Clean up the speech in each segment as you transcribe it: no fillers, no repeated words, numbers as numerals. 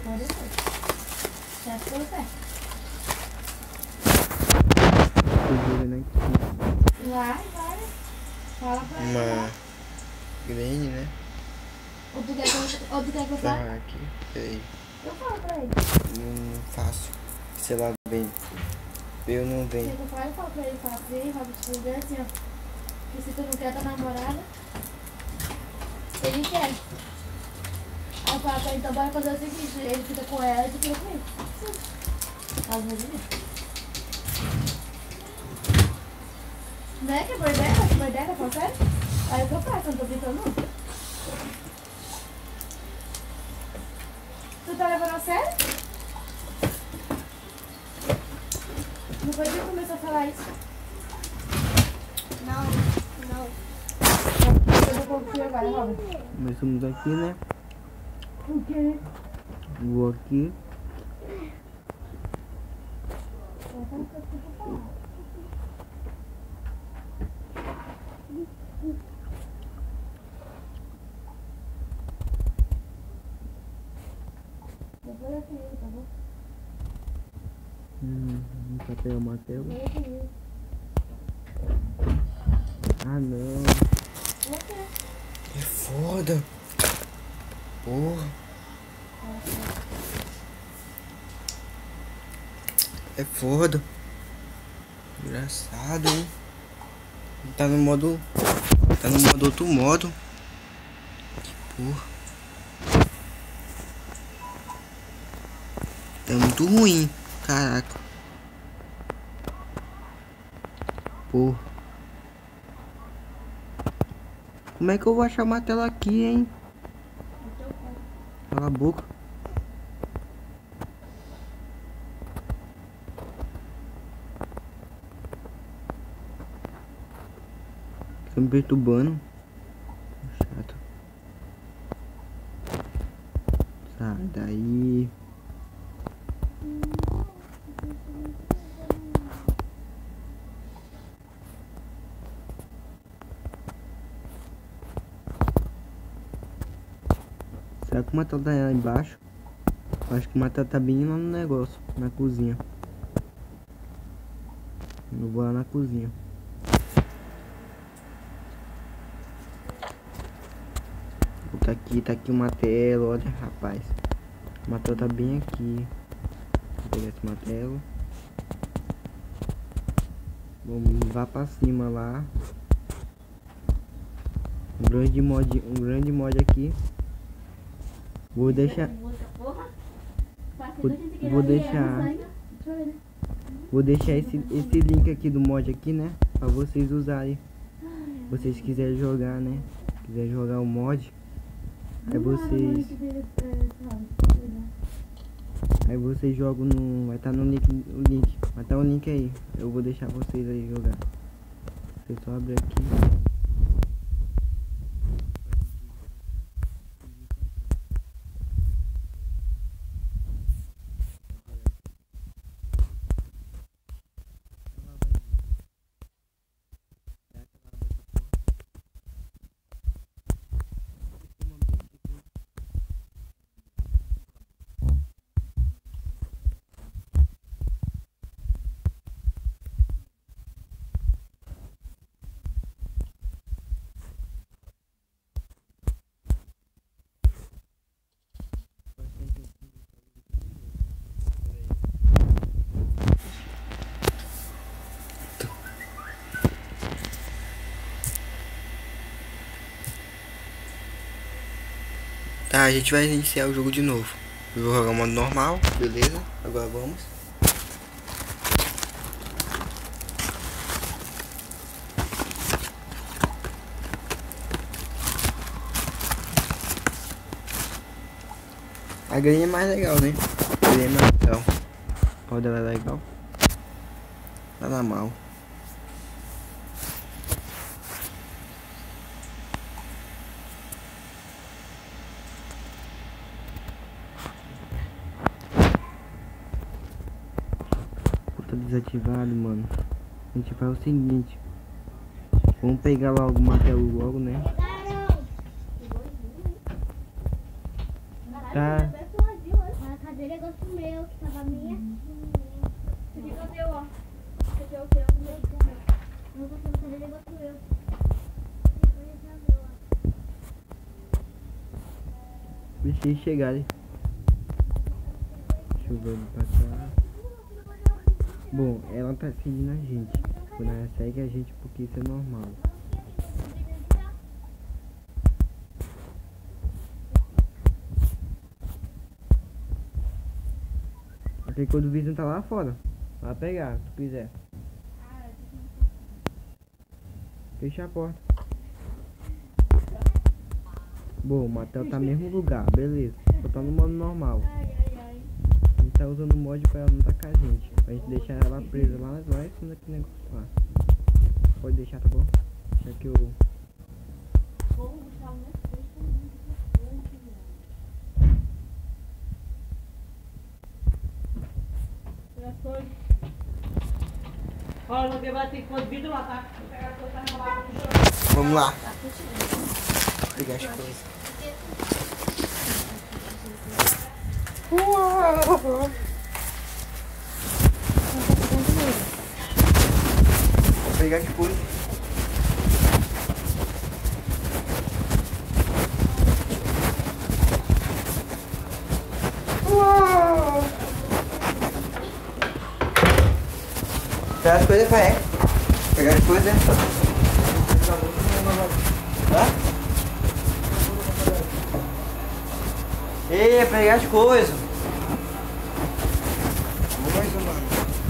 Pode ser. Já ficou certo. Vai. Fala pra ele. Uma grande, né? Ou tu quer que eu fale? Tá aqui. Peraí. Eu falo pra ele. Não faço. Sei lá, vem. Eu não venho. Se eu falo pra ele, fala pra ele, fala pra ele assim, ó. Que se tu não quer tua namorada, ele quer. Aí eu falo pra ele, então bora fazer o seguinte, ele fica com ela e tu fica comigo. Às vezes não é que é bordeira, fala sério? Aí o que eu faço, eu não tô brincando não. Tu tá levando a sério? Não foi que eu comecei a falar isso? Não. Eu vou confio agora, Robin. Começamos aqui, né? O quê? Vou aqui. Depois aqui, tá bom? Papel Mateus. Ah, não. O quê? É foda. Porra. É foda. Engraçado, hein? Tá no modo outro modo. Que porra. É muito ruim. Caraca. Porra. Como é que eu vou achar uma tela aqui, hein? Cala a boca. Fica me perturbando. Chato. Sai daí. Será que o Matheus tá lá embaixo? Eu acho que o Matheus tá bem lá no negócio, na cozinha. Eu vou lá na cozinha. Tá aqui o martelo, olha, rapaz. O martelo tá bem aqui. Vou pegar esse martelo. Vamos lá pra cima lá. Um grande mod aqui. Vou deixar esse link aqui do mod aqui, né? Pra vocês usarem. Se vocês quiserem jogar, né? Quiser jogar o mod. Aí vocês jogam no... Vai estar no link. Vai estar o link aí. Eu vou deixar vocês aí jogar. Vocês só abrem aqui. Tá, a gente vai iniciar o jogo de novo. Eu vou jogar o modo normal, beleza? Agora vamos. A grelha é mais legal, né? A grelha é mais legal. O pau dela é legal. Nada mal. Tá desativado, mano. A gente faz o seguinte. Vamos pegar logo o martelo logo, né? Tá. outro meu, que tava minha. Esse aqui é o teu, ó. Esse é o teu. Não tô falando dele, é outro meu. Deixa eles chegarem. Deixa eu ver ele passar. Bom, ela tá seguindo a gente. Quando ela segue a gente, porque isso é normal. Até quando o vizinho tá lá fora. Vai pegar, se tu quiser. Fecha a porta. Bom, o Matheus tá no mesmo lugar, beleza. Só tá no modo normal. A gente tá usando o mod pra ela não tacar a gente. Pra gente deixar ela presa lá em cima daquele negócio lá. Pode deixar, tá bom? Deixa que eu... Olha, não vai ter que pôr vidro lá, tá? Vamos lá. Vou pegar as coisas. Vou pegar as coisas. Pegar as coisas, pai. Pegar as coisas. Hã? Ei, pegar as coisas. Mano.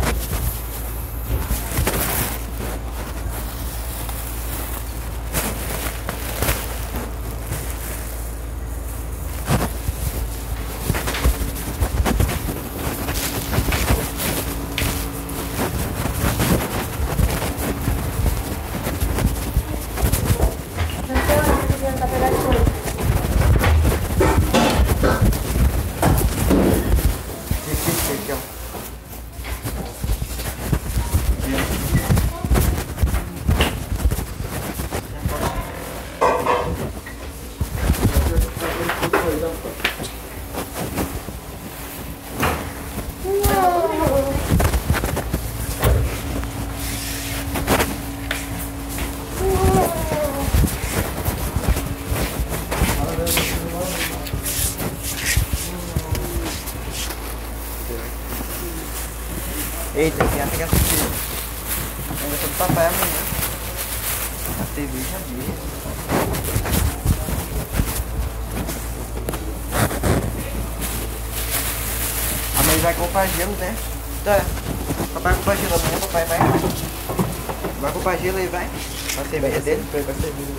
Eita, criança quer assistir. Ainda tô do papai amanhã. A TV já vi. A mãe vai comprar gelo, né? Tá. Papai vai comprar gelo amanhã, papai vai. Vai comprar gelo aí, vai. Pra cerveja dele, pra cerveja.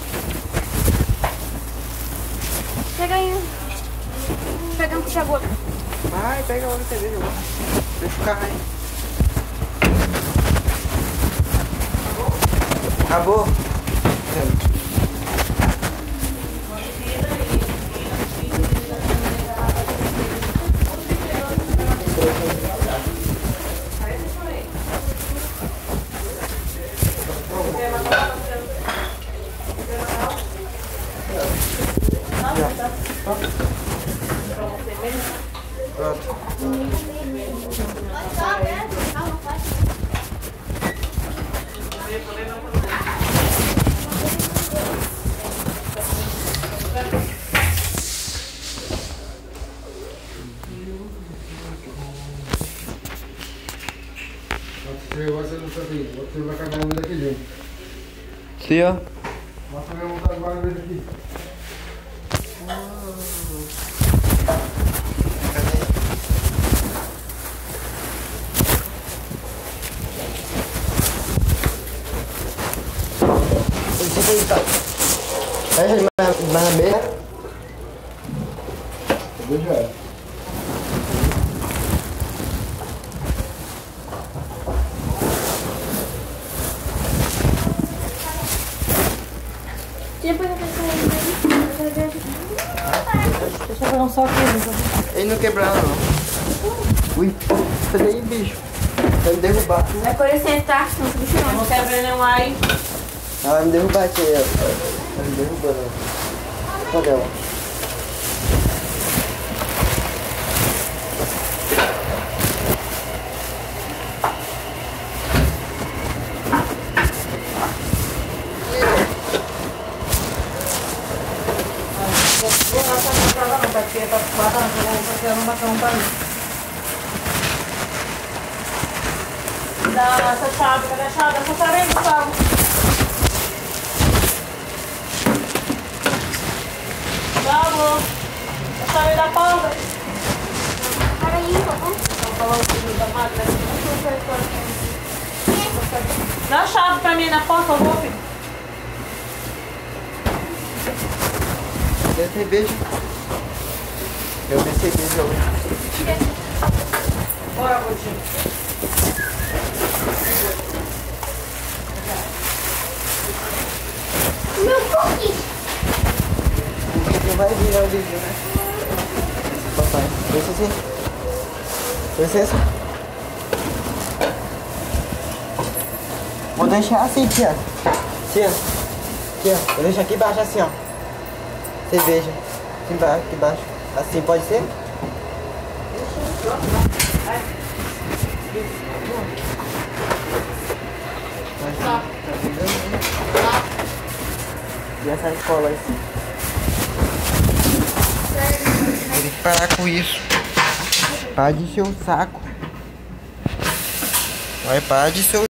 Pega aí. Pega um puxa gota. Vai, pega logo a cerveja, vou. Deixa o carro aí. Acabou? Pronto. Você vai cagar daquele jeito. Sim, ó. Mostra minha vontade agora desse aqui. Vai mais na beira. Deixa. Deixa eu pegar um saco aqui. Ele não quebraram, não. Ui, sai daí, bicho. Vai me derrubar. Vai por esse tá? Não se bicho Eu não quero ver nenhum aí. Ela vai me derrubar aqui. Ela me derrubou, não. Cadê ela? Essa chave, cadê a chave? Essa chave aí, Gustavo. Gustavo, a chave da porta. Peraí, vamos. Então, falando da máquina. Dá a chave pra mim na porta, por favor, filho. Deu cerveja. Eu dei cerveja hoje. Bora, Coutinho. Meu cookie. O vídeo vai vir, o vídeo, né? Papai, licença. Licença. Vou deixar assim, tia. Tia. Tia, eu deixo aqui embaixo assim, ó. Cerveja. Aqui embaixo, aqui embaixo. Assim pode ser? E essa escola aí? Tem que parar com isso. Para de encher o saco. Vai parar de encher o